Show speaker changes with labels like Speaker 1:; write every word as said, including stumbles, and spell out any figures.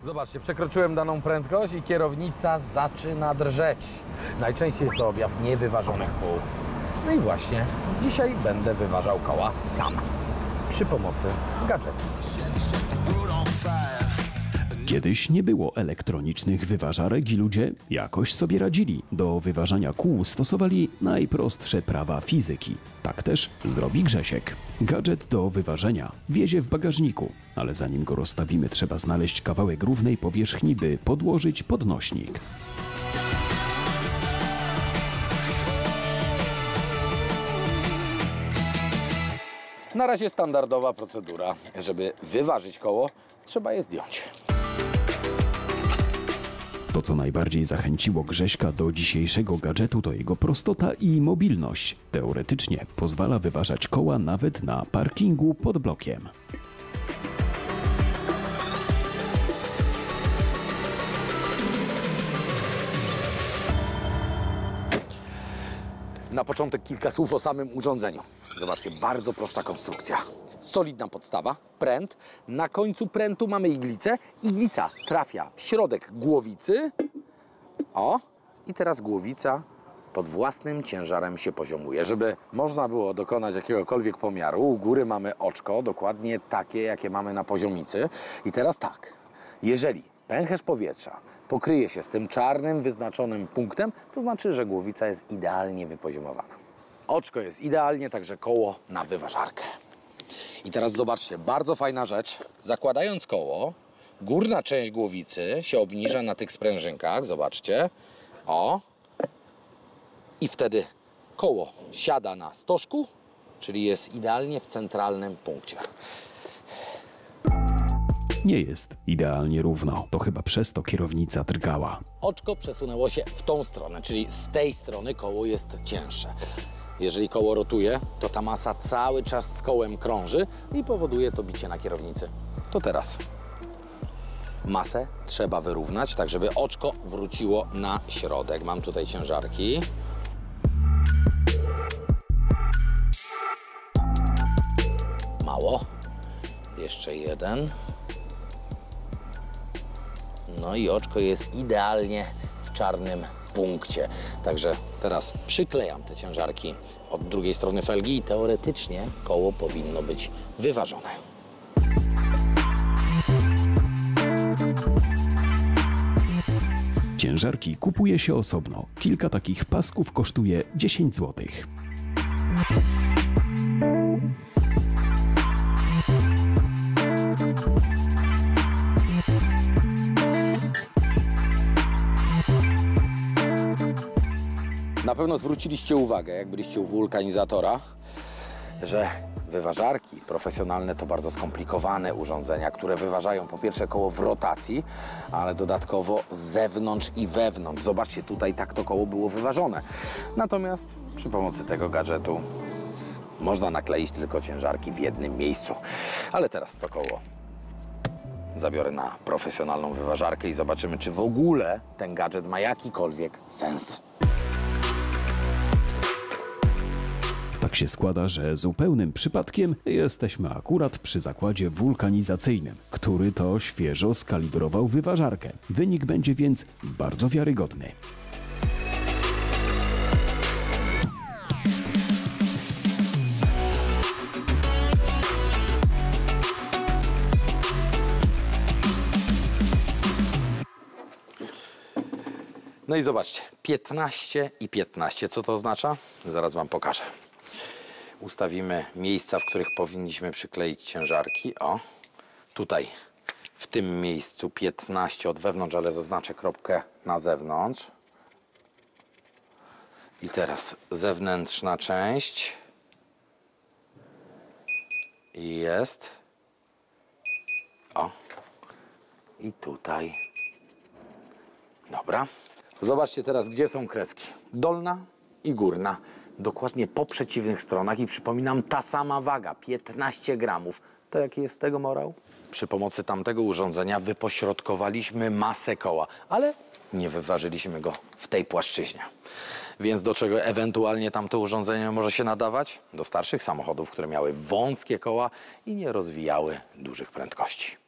Speaker 1: Zobaczcie, przekroczyłem daną prędkość i kierownica zaczyna drżeć. Najczęściej jest to objaw niewyważonych kół. No i właśnie dzisiaj będę wyważał koła sam przy pomocy gadżetu.
Speaker 2: Kiedyś nie było elektronicznych wyważarek i ludzie jakoś sobie radzili. Do wyważania kół stosowali najprostsze prawa fizyki. Tak też zrobi Grzesiek. Gadżet do wyważenia wiezie w bagażniku, ale zanim go rozstawimy, trzeba znaleźć kawałek równej powierzchni, by podłożyć podnośnik.
Speaker 1: Na razie standardowa procedura. Żeby wyważyć koło, trzeba je zdjąć.
Speaker 2: To, co najbardziej zachęciło Grześka do dzisiejszego gadżetu, to jego prostota i mobilność. Teoretycznie pozwala wyważać koła nawet na parkingu pod blokiem.
Speaker 1: Na początek kilka słów o samym urządzeniu. Zobaczcie, bardzo prosta konstrukcja. Solidna podstawa, pręt. Na końcu prętu mamy iglicę. Iglica trafia w środek głowicy. O, i teraz głowica pod własnym ciężarem się poziomuje. Żeby można było dokonać jakiegokolwiek pomiaru, u góry mamy oczko, dokładnie takie, jakie mamy na poziomicy. I teraz tak, jeżeli pęcherz powietrza pokryje się z tym czarnym, wyznaczonym punktem, to znaczy, że głowica jest idealnie wypoziomowana. Oczko jest idealnie, także koło na wyważarkę. I teraz zobaczcie, bardzo fajna rzecz. Zakładając koło, górna część głowicy się obniża na tych sprężynkach, zobaczcie. O! I wtedy koło siada na stożku, czyli jest idealnie w centralnym punkcie.
Speaker 2: Nie jest idealnie równo. To chyba przez to kierownica drgała.
Speaker 1: Oczko przesunęło się w tą stronę, czyli z tej strony koło jest cięższe. Jeżeli koło rotuje, to ta masa cały czas z kołem krąży i powoduje to bicie na kierownicy. To teraz masę trzeba wyrównać, tak żeby oczko wróciło na środek. Mam tutaj ciężarki. Mało. Jeszcze jeden. No i oczko jest idealnie w czarnym punkcie. Także teraz przyklejam te ciężarki od drugiej strony felgi i teoretycznie koło powinno być wyważone.
Speaker 2: Ciężarki kupuje się osobno. Kilka takich pasków kosztuje dziesięć złotych.
Speaker 1: Na pewno zwróciliście uwagę, jak byliście u wulkanizatora, że wyważarki profesjonalne to bardzo skomplikowane urządzenia, które wyważają po pierwsze koło w rotacji, ale dodatkowo z zewnątrz i wewnątrz. Zobaczcie, tutaj tak to koło było wyważone. Natomiast przy pomocy tego gadżetu można nakleić tylko ciężarki w jednym miejscu. Ale teraz to koło zabiorę na profesjonalną wyważarkę i zobaczymy, czy w ogóle ten gadżet ma jakikolwiek sens.
Speaker 2: Tak się składa, że zupełnym przypadkiem jesteśmy akurat przy zakładzie wulkanizacyjnym, który to świeżo skalibrował wyważarkę. Wynik będzie więc bardzo wiarygodny.
Speaker 1: No i zobaczcie, piętnaście i piętnaście. Co to oznacza? Zaraz wam pokażę. Ustawimy miejsca, w których powinniśmy przykleić ciężarki. O, tutaj w tym miejscu piętnaście od wewnątrz, ale zaznaczę kropkę na zewnątrz. I teraz zewnętrzna część. I jest. O. I tutaj. Dobra. Zobaczcie teraz, gdzie są kreski. Dolna i górna. Dokładnie po przeciwnych stronach i przypominam, ta sama waga, piętnaście gramów. To jaki jest z tego morał? Przy pomocy tamtego urządzenia wypośrodkowaliśmy masę koła, ale nie wyważyliśmy go w tej płaszczyźnie. Więc do czego ewentualnie tamto urządzenie może się nadawać? Do starszych samochodów, które miały wąskie koła i nie rozwijały dużych prędkości.